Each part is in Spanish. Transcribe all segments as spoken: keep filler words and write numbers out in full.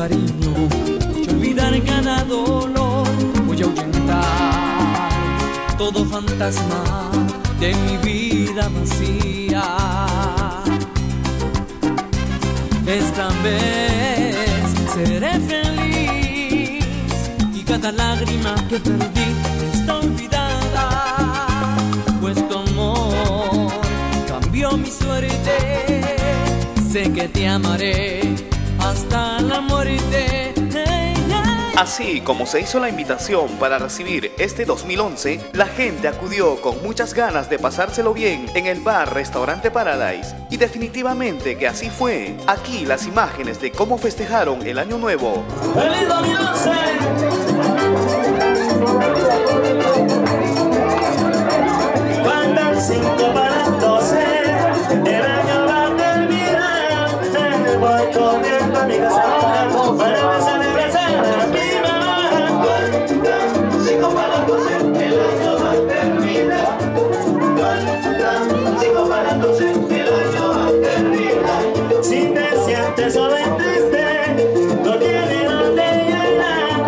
cariño, y olvidar cada dolor. Voy a ahuyentar todo fantasma de mi vida vacía. Esta vez seré feliz y cada lágrima que perdí está olvidada, pues tu amor cambió mi suerte. Sé que te amaré hasta la muerte. Así como se hizo la invitación para recibir este dos mil once, la gente acudió con muchas ganas de pasárselo bien en el bar Restaurante Paradise. Y definitivamente que así fue. Aquí las imágenes de cómo festejaron el año nuevo. ¡Feliz dos mil once! Faltan cinco para las doce, el año va a terminar. Voy corriendo a mi casa para la celebración privada. Faltan cinco para las doce, el año va a terminar. Faltan cinco para las doce, el año va a terminar. Si te sientes solo y triste, no tienes donde llegar.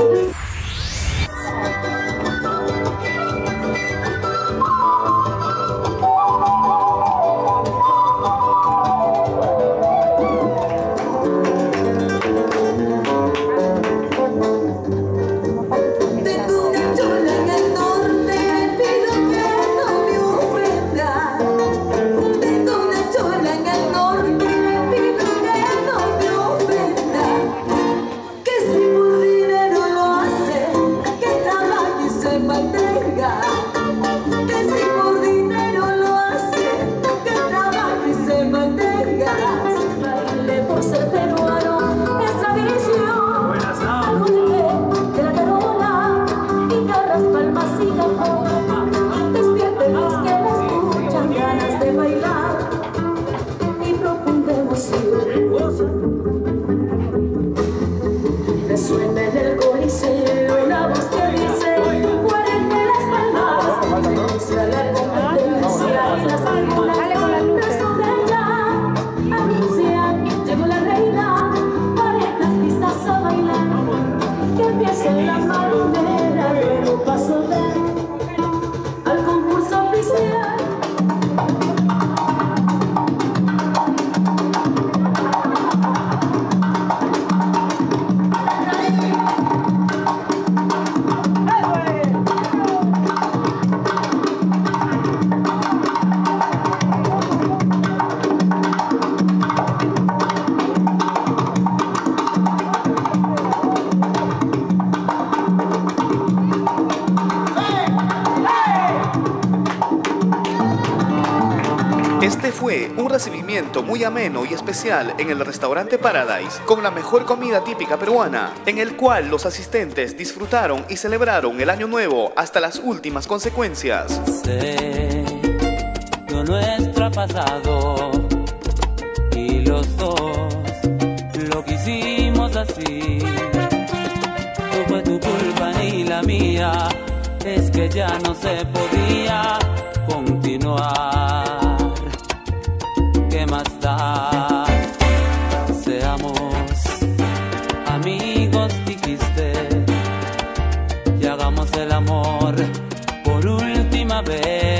Este fue un recibimiento muy ameno y especial en el Restaurante Paradise, con la mejor comida típica peruana, en el cual los asistentes disfrutaron y celebraron el año nuevo hasta las últimas consecuencias. Sé, lo nuestro ha pasado y los dos lo que hicimos así. No fue tu culpa ni la mía, es que ya no se podía continuar. ¿Qué más da? Seamos amigos, dijiste, y hagamos el amor por última vez.